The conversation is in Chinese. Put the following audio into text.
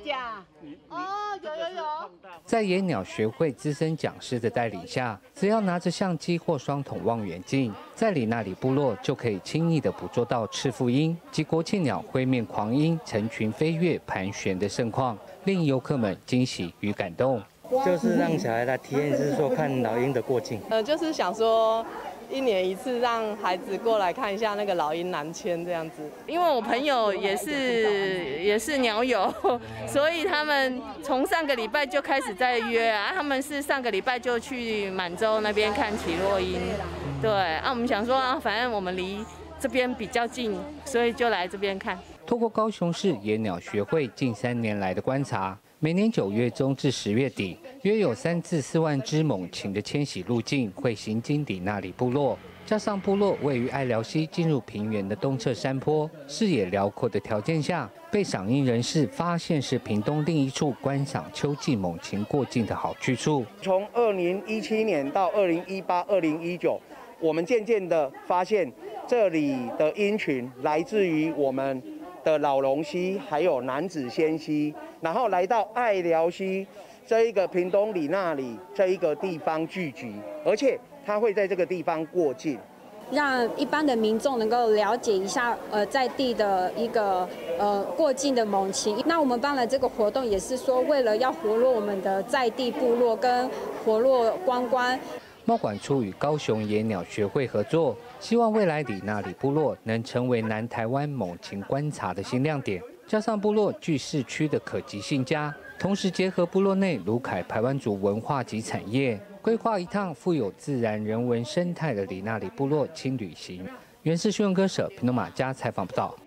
甲。哦，有。 在野鸟学会资深讲师的带领下，只要拿着相机或双筒望远镜，在里纳里部落就可以轻易地捕捉到赤腹鹰及国庆鸟灰面狂鹰成群飞跃盘旋的盛况，令游客们惊喜与感动。 就是让小孩来体验，是说看老鹰的过境。 就是想说1年1次让孩子过来看一下那个老鹰南迁这样子。因为我朋友也是鸟友，所以他们从上个礼拜就开始在约啊。他们是上个礼拜就去满洲那边看起落鹰，对啊，我们想说啊，反正我们离这边比较近，所以就来这边看。 透过高雄市野鸟学会近3年来的观察，每年9月中至10月底，约有3至4万只猛禽的迁徙路径会行经里纳里部落。加上部落位于爱寮溪进入平原的东侧山坡，视野辽阔的条件下，被赏鹰人士发现是屏东另一处观赏秋季猛禽过境的好去处。 从2017年到2018、2019，我们渐渐的发现，这里的鹰群来自于我们的老龙溪，还有南子仙溪，然后来到爱寮溪这一个屏东里纳里这一个地方聚集，而且它会在这个地方过境， 让一般的民众能够了解一下在地的一个过境的猛禽。那我们办了这个活动，也是说为了要活络我们的在地部落跟活络观光。 贸管处与高雄野鸟学会合作，希望未来里纳里部落能成为南台湾猛禽观察的新亮点。加上部落距市区的可及性佳，同时结合部落内鲁凯排湾族文化及产业，规划一趟富有自然人文生态的里纳里部落轻旅行。原是新闻歌手平东马家采访报道。